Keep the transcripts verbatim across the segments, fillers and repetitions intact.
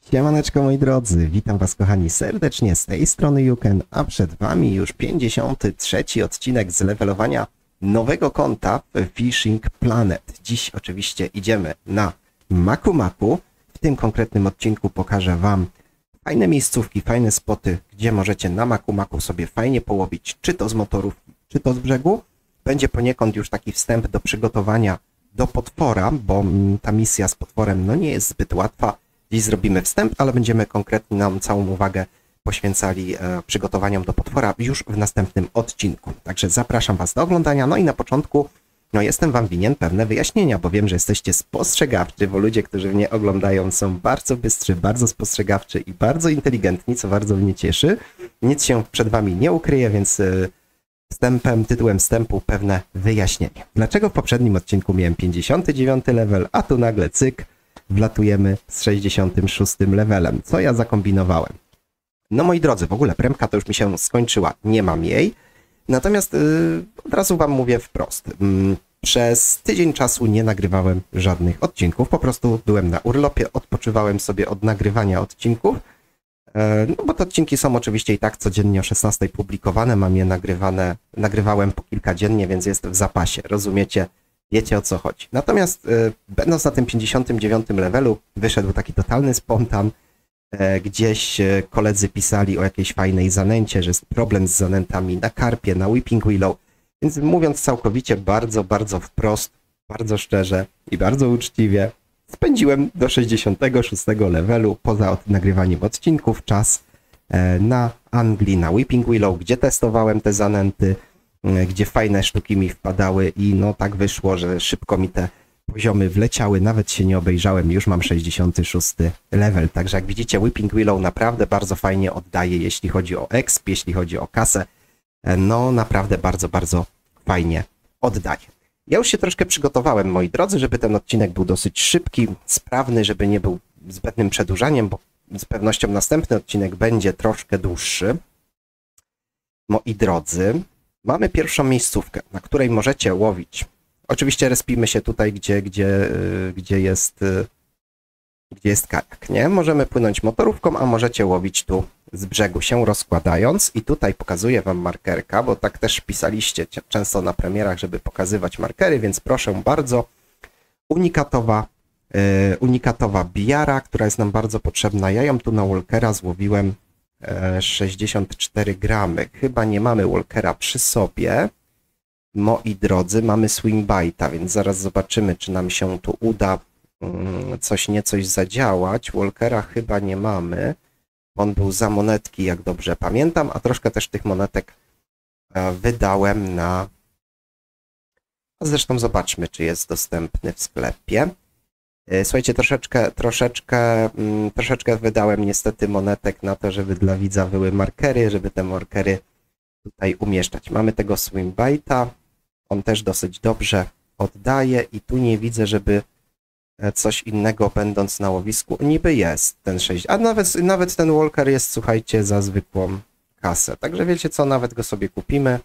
Siemaneczko moi drodzy, witam was kochani serdecznie z tej strony Juken, a przed wami już pięćdziesiąty trzeci odcinek z levelowania nowego konta w Fishing Planet. Dziś oczywiście idziemy na Maku Maku. W tym konkretnym odcinku pokażę wam fajne miejscówki, fajne spoty, gdzie możecie na Maku Maku sobie fajnie połowić, czy to z motorówki, czy to z brzegu. Będzie poniekąd już taki wstęp do przygotowania do potwora, bo ta misja z potworem no nie jest zbyt łatwa. Dziś zrobimy wstęp, ale będziemy konkretnie nam całą uwagę poświęcali e, przygotowaniom do potwora już w następnym odcinku. Także zapraszam was do oglądania. No i na początku no jestem wam winien pewne wyjaśnienia, bo wiem, że jesteście spostrzegawczy, bo ludzie, którzy mnie oglądają, są bardzo bystrzy, bardzo spostrzegawczy i bardzo inteligentni, co bardzo mnie cieszy. Nic się przed wami nie ukryje, więc e, wstępem, tytułem wstępu pewne wyjaśnienie. Dlaczego w poprzednim odcinku miałem pięćdziesiąty dziewiąty level, a tu nagle cyk, wlatujemy z sześćdziesiątym szóstym levelem. Co ja zakombinowałem? No moi drodzy, w ogóle premka to już mi się skończyła, nie mam jej. Natomiast yy, od razu wam mówię wprost. Yy, przez tydzień czasu nie nagrywałem żadnych odcinków. Po prostu byłem na urlopie, odpoczywałem sobie od nagrywania odcinków. Yy, no bo te odcinki są oczywiście i tak codziennie o szesnastej publikowane. Mam je nagrywane, nagrywałem po kilka dziennie, więc jest w zapasie. Rozumiecie? Wiecie o co chodzi. Natomiast y, będąc na tym pięćdziesiątym dziewiątym levelu wyszedł taki totalny spontan. Y, gdzieś y, koledzy pisali o jakiejś fajnej zanęcie, że jest problem z zanętami na karpie, na Weeping Willow. Więc mówiąc całkowicie bardzo, bardzo wprost, bardzo szczerze i bardzo uczciwie, spędziłem do sześćdziesiątego szóstego levelu poza od nagrywaniem odcinków czas y, na Anglii, na Weeping Willow, gdzie testowałem te zanęty, gdzie fajne sztuki mi wpadały i no tak wyszło, że szybko mi te poziomy wleciały, nawet się nie obejrzałem, już mam sześćdziesiąty szósty level, także jak widzicie Weeping Willow naprawdę bardzo fajnie oddaje, jeśli chodzi o exp, jeśli chodzi o kasę, no naprawdę bardzo, bardzo fajnie oddaje. Ja już się troszkę przygotowałem, moi drodzy, żeby ten odcinek był dosyć szybki, sprawny, żeby nie był zbędnym przedłużaniem, bo z pewnością następny odcinek będzie troszkę dłuższy. Moi drodzy, mamy pierwszą miejscówkę, na której możecie łowić. Oczywiście respimy się tutaj, gdzie, gdzie, gdzie, jest, gdzie jest kajak, nie? Możemy płynąć motorówką, a możecie łowić tu z brzegu się rozkładając. I tutaj pokazuję wam markerka, bo tak też pisaliście często na premierach, żeby pokazywać markery, więc proszę bardzo. Unikatowa, unikatowa biara, która jest nam bardzo potrzebna. Ja ją tu na walkera złowiłem sześćdziesiąt cztery gramy. Chyba nie mamy walkera przy sobie. Moi drodzy, mamy swingbite'a, więc zaraz zobaczymy, czy nam się tu uda coś niecoś zadziałać. Walkera chyba nie mamy. On był za monetki, jak dobrze pamiętam, a troszkę też tych monetek wydałem na... A zresztą zobaczmy, czy jest dostępny w sklepie. Słuchajcie, troszeczkę, troszeczkę, troszeczkę wydałem niestety monetek na to, żeby dla widza były markery, żeby te markery tutaj umieszczać. Mamy tego swingbite'a, on też dosyć dobrze oddaje i tu nie widzę, żeby coś innego będąc na łowisku. Niby jest ten sześć, a nawet, nawet ten walker jest, słuchajcie, za zwykłą kasę. Także wiecie co, nawet go sobie kupimy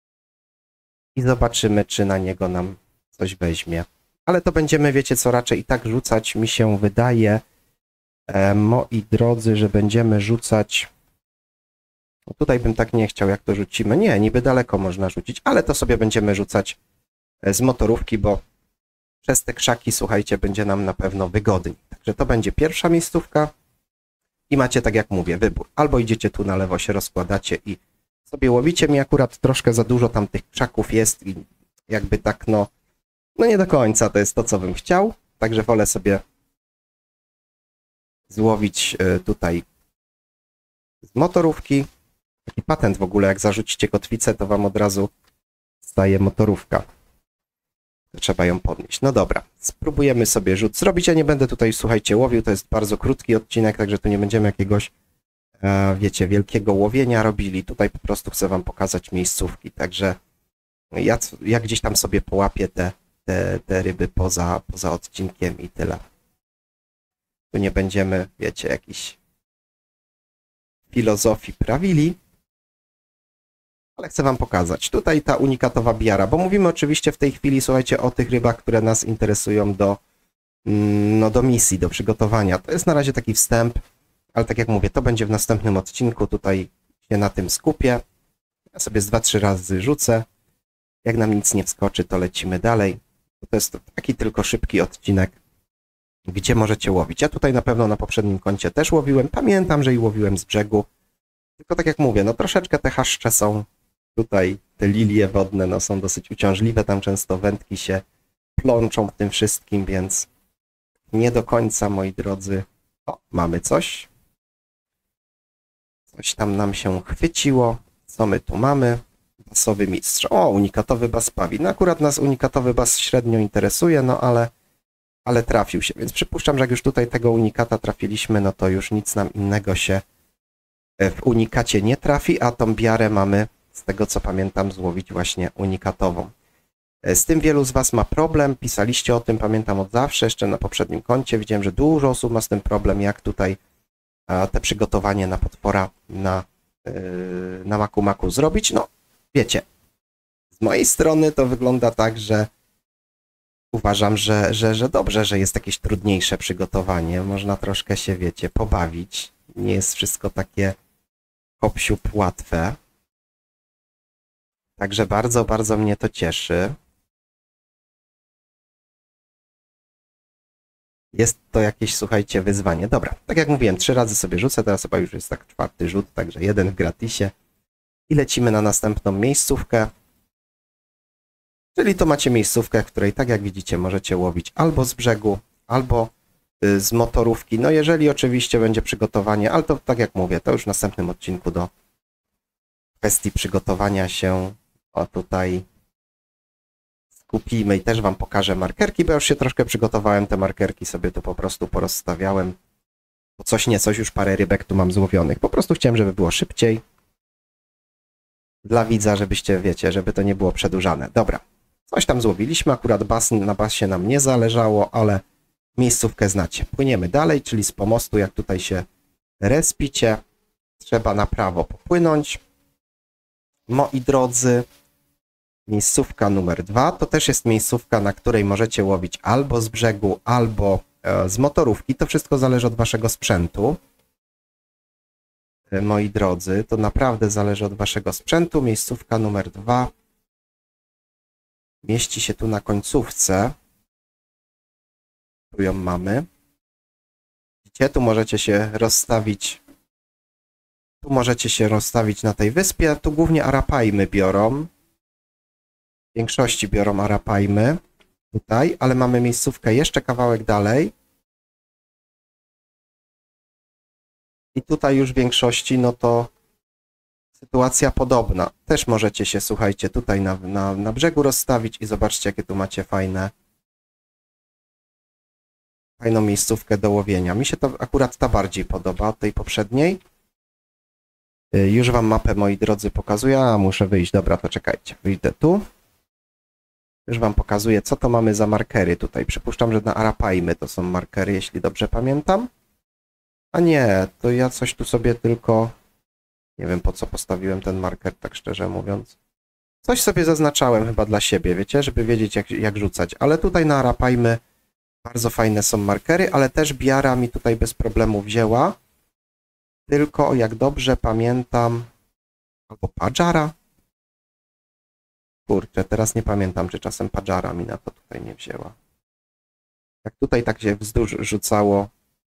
i zobaczymy, czy na niego nam coś weźmie. Ale to będziemy, wiecie co, raczej i tak rzucać, mi się wydaje, e, moi drodzy, że będziemy rzucać... No tutaj bym tak nie chciał, jak to rzucimy. Nie, niby daleko można rzucić, ale to sobie będziemy rzucać z motorówki, bo przez te krzaki, słuchajcie, będzie nam na pewno wygodniej. Także to będzie pierwsza miejscówka i macie, tak jak mówię, wybór. Albo idziecie tu na lewo, się rozkładacie i sobie łowicie. Mi akurat troszkę za dużo tam tych krzaków jest i jakby tak, no... No nie do końca to jest to, co bym chciał, także wolę sobie złowić tutaj z motorówki. Taki patent w ogóle, jak zarzucicie kotwicę, to wam od razu staje motorówka. Trzeba ją podnieść. No dobra, spróbujemy sobie rzut zrobić. Ja nie będę tutaj, słuchajcie, łowił, to jest bardzo krótki odcinek, także tu nie będziemy jakiegoś, wiecie, wielkiego łowienia robili. Tutaj po prostu chcę wam pokazać miejscówki, także ja, ja gdzieś tam sobie połapię te Te, te ryby poza, poza odcinkiem i tyle. Tu nie będziemy, wiecie, jakiś filozofii prawili, ale chcę wam pokazać. Tutaj ta unikatowa biara, bo mówimy oczywiście w tej chwili, słuchajcie, o tych rybach, które nas interesują do no, do misji, do przygotowania. To jest na razie taki wstęp, ale tak jak mówię, to będzie w następnym odcinku. Tutaj się na tym skupię. Ja sobie z dwa, trzy razy rzucę. Jak nam nic nie wskoczy, to lecimy dalej. To jest taki tylko szybki odcinek, gdzie możecie łowić. Ja tutaj na pewno na poprzednim koncie też łowiłem. Pamiętam, że i łowiłem z brzegu. Tylko tak jak mówię, no troszeczkę te haszcze są tutaj, te lilie wodne, no są dosyć uciążliwe. Tam często wędki się plączą w tym wszystkim, więc nie do końca, moi drodzy. O, mamy coś. Coś tam nam się chwyciło. Co my tu mamy? Basowy mistrz. O, unikatowy bas pawi. No akurat nas unikatowy bas średnio interesuje, no ale, ale trafił się. Więc przypuszczam, że jak już tutaj tego unikata trafiliśmy, no to już nic nam innego się w unikacie nie trafi, a tą biarę mamy, z tego co pamiętam, złowić właśnie unikatową. Z tym wielu z Was ma problem, pisaliście o tym, pamiętam od zawsze, jeszcze na poprzednim koncie. Widziałem, że dużo osób ma z tym problem, jak tutaj te przygotowanie na potwora na, na Maku Maku zrobić. No, wiecie, z mojej strony to wygląda tak, że uważam, że, że, że dobrze, że jest jakieś trudniejsze przygotowanie. Można troszkę się, wiecie, pobawić. Nie jest wszystko takie hop-siup łatwe. Także bardzo, bardzo mnie to cieszy. Jest to jakieś, słuchajcie, wyzwanie. Dobra, tak jak mówiłem, trzy razy sobie rzucę, teraz chyba już jest tak czwarty rzut, także jeden w gratisie. I lecimy na następną miejscówkę. Czyli to macie miejscówkę, w której, tak jak widzicie, możecie łowić albo z brzegu, albo z motorówki. No jeżeli oczywiście będzie przygotowanie, ale to tak jak mówię, to już w następnym odcinku do kwestii przygotowania się o tutaj skupimy i też Wam pokażę markerki, bo już się troszkę przygotowałem, te markerki sobie tu po prostu porozstawiałem. Bo coś nie coś, już parę rybek tu mam złowionych. Po prostu chciałem, żeby było szybciej. Dla widza, żebyście, wiecie, żeby to nie było przedłużane. Dobra, coś tam złowiliśmy, akurat bas, na basie nam nie zależało, ale miejscówkę znacie. Płyniemy dalej, czyli z pomostu, jak tutaj się respicie, trzeba na prawo popłynąć. Moi drodzy, miejscówka numer dwa to też jest miejscówka, na której możecie łowić albo z brzegu, albo z motorówki. To wszystko zależy od Waszego sprzętu. Moi drodzy, to naprawdę zależy od Waszego sprzętu. Miejscówka numer dwa mieści się tu na końcówce. Tu ją mamy. Widzicie, tu możecie się rozstawić. Tu możecie się rozstawić na tej wyspie. Tu głównie arapajmy biorą. W większości biorą arapajmy. Tutaj, ale mamy miejscówkę jeszcze kawałek dalej. I tutaj już w większości, no to sytuacja podobna. Też możecie się, słuchajcie, tutaj na, na, na brzegu rozstawić i zobaczcie, jakie tu macie fajne, fajną miejscówkę do łowienia. Mi się to akurat ta bardziej podoba od tej poprzedniej. Już Wam mapę, moi drodzy, pokazuję. A, muszę wyjść. Dobra, to czekajcie. Wyjdę tu. Już Wam pokazuję, co to mamy za markery tutaj. Przypuszczam, że na arapajmy to są markery, jeśli dobrze pamiętam. A nie, to ja coś tu sobie tylko... Nie wiem, po co postawiłem ten marker, tak szczerze mówiąc. Coś sobie zaznaczałem chyba dla siebie, wiecie, żeby wiedzieć, jak, jak rzucać. Ale tutaj na arapajmy bardzo fajne są markery, ale też biara mi tutaj bez problemu wzięła. Tylko, jak dobrze pamiętam... Albo padżara? Kurczę, teraz nie pamiętam, czy czasem padżara mi na to tutaj nie wzięła. Jak tutaj tak się wzdłuż rzucało,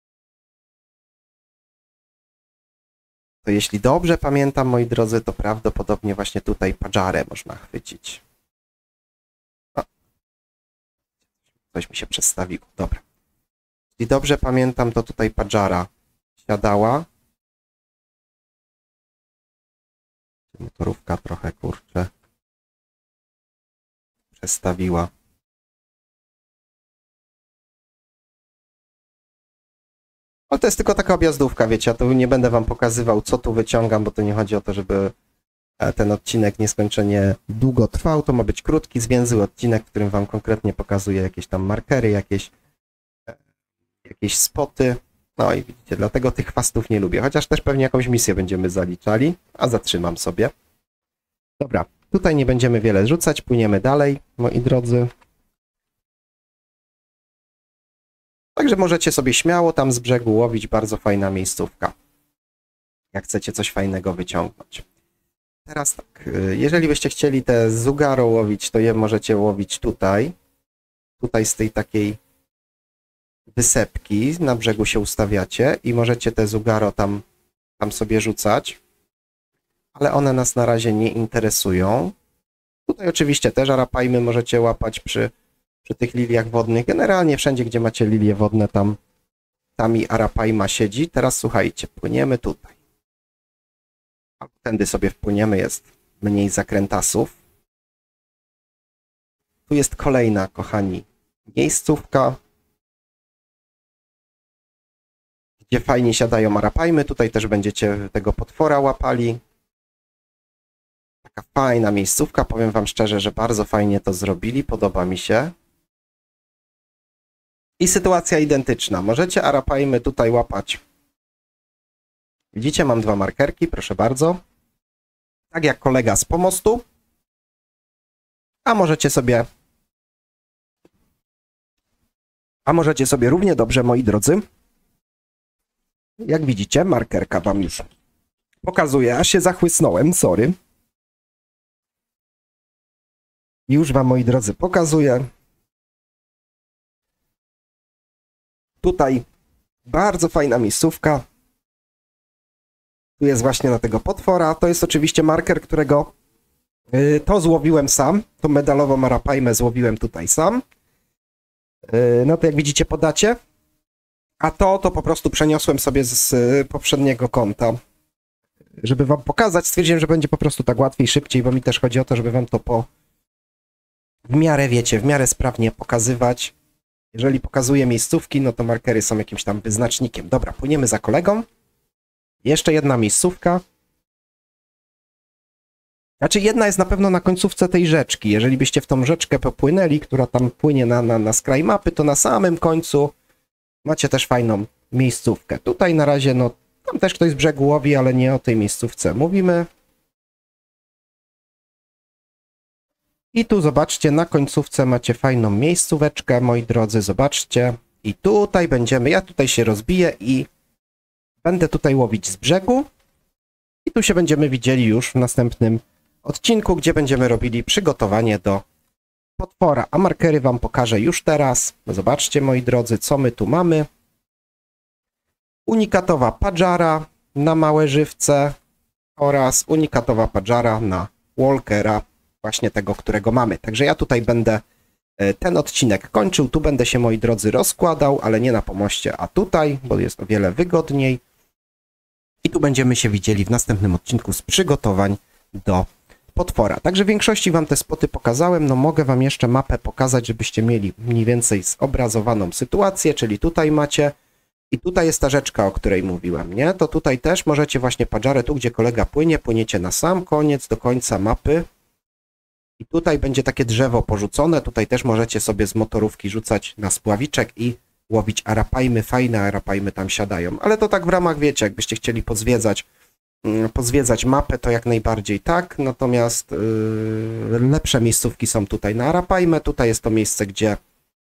to jeśli dobrze pamiętam, moi drodzy, to prawdopodobnie właśnie tutaj padżarę można chwycić. O. Coś mi się przestawiło. Dobra. Jeśli dobrze pamiętam, to tutaj padżara siadała. Motorówka trochę, kurczę, przestawiła. Ale to jest tylko taka objazdówka, wiecie, ja tu nie będę Wam pokazywał, co tu wyciągam, bo to nie chodzi o to, żeby ten odcinek nieskończenie długo trwał. To ma być krótki, zwięzły odcinek, w którym Wam konkretnie pokazuję jakieś tam markery, jakieś, jakieś spoty. No i widzicie, dlatego tych chwastów nie lubię, chociaż też pewnie jakąś misję będziemy zaliczali, a zatrzymam sobie. Dobra, tutaj nie będziemy wiele rzucać, płyniemy dalej, moi drodzy. Także możecie sobie śmiało tam z brzegu łowić, bardzo fajna miejscówka, jak chcecie coś fajnego wyciągnąć. Teraz tak, jeżeli byście chcieli te zugaro łowić, to je możecie łowić tutaj, tutaj z tej takiej wysepki, na brzegu się ustawiacie i możecie te zugaro tam, tam sobie rzucać, ale one nas na razie nie interesują. Tutaj oczywiście też arapajmy możecie łapać przy, przy tych liliach wodnych. Generalnie wszędzie, gdzie macie lilie wodne, tam, tam i arapajma siedzi. Teraz słuchajcie, płyniemy tutaj. Tędy sobie wpłyniemy, jest mniej zakrętasów. Tu jest kolejna, kochani, miejscówka, gdzie fajnie siadają arapajmy. Tutaj też będziecie tego potwora łapali. Taka fajna miejscówka, powiem wam szczerze, że bardzo fajnie to zrobili, podoba mi się. I sytuacja identyczna, możecie arapajmy tutaj łapać. Widzicie, mam dwa markerki, proszę bardzo. Tak jak kolega z pomostu. A możecie sobie... A możecie sobie równie dobrze, moi drodzy. Jak widzicie, markerka wam już pokazuje. Aż się zachłysnąłem, sorry. Już wam, moi drodzy, pokazuję. Tutaj bardzo fajna miejscówka. Tu jest właśnie na tego potwora. To jest oczywiście marker, którego yy, to złowiłem sam. To medalową arapajmę złowiłem tutaj sam. Yy, no to jak widzicie, podacie. A to, to po prostu przeniosłem sobie z, z poprzedniego konta. Żeby wam pokazać, stwierdziłem, że będzie po prostu tak łatwiej, szybciej, bo mi też chodzi o to, żeby wam to po w miarę, wiecie, w miarę sprawnie pokazywać. Jeżeli pokazuję miejscówki, no to markery są jakimś tam wyznacznikiem. Dobra, płyniemy za kolegą. Jeszcze jedna miejscówka. Znaczy jedna jest na pewno na końcówce tej rzeczki. Jeżeli byście w tą rzeczkę popłynęli, która tam płynie na, na, na skraj mapy, to na samym końcu macie też fajną miejscówkę. Tutaj na razie, no, tam też ktoś z brzegu łowi, ale nie o tej miejscówce mówimy. I tu zobaczcie, na końcówce macie fajną miejscóweczkę, moi drodzy, zobaczcie. I tutaj będziemy, ja tutaj się rozbiję i będę tutaj łowić z brzegu. I tu się będziemy widzieli już w następnym odcinku, gdzie będziemy robili przygotowanie do potwora. A markery wam pokażę już teraz. Zobaczcie, moi drodzy, co my tu mamy. Unikatowa padżara na małe żywce oraz unikatowa padżara na walkera, właśnie tego, którego mamy. Także ja tutaj będę ten odcinek kończył. Tu będę się, moi drodzy, rozkładał, ale nie na pomoście, a tutaj, bo jest o wiele wygodniej. I tu będziemy się widzieli w następnym odcinku z przygotowań do potwora. Także w większości wam te spoty pokazałem. No mogę wam jeszcze mapę pokazać, żebyście mieli mniej więcej zobrazowaną sytuację, czyli tutaj macie i tutaj jest ta rzeczka, o której mówiłem, nie? To tutaj też możecie właśnie padżarę, tu gdzie kolega płynie, płyniecie na sam koniec, do końca mapy. I tutaj będzie takie drzewo porzucone, tutaj też możecie sobie z motorówki rzucać na spławiczek i łowić arapajmy, fajne arapajmy tam siadają. Ale to tak w ramach, wiecie, jakbyście chcieli pozwiedzać, pozwiedzać mapę, to jak najbardziej tak, natomiast yy, lepsze miejscówki są tutaj na arapajmę, tutaj jest to miejsce, gdzie,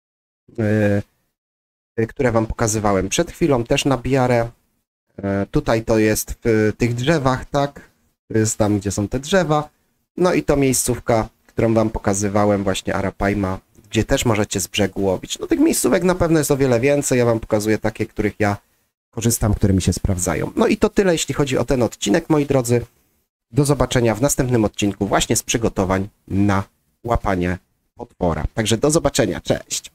yy, które wam pokazywałem przed chwilą, też na biarę. Yy, tutaj to jest w tych drzewach, tak, to jest tam, gdzie są te drzewa. No i to miejscówka, którą wam pokazywałem, właśnie arapajma, gdzie też możecie z brzegu łowić. No tych miejscówek na pewno jest o wiele więcej, ja wam pokazuję takie, których ja korzystam, które mi się sprawdzają. No i to tyle, jeśli chodzi o ten odcinek, moi drodzy. Do zobaczenia w następnym odcinku właśnie z przygotowań na łapanie potwora. Także do zobaczenia, cześć!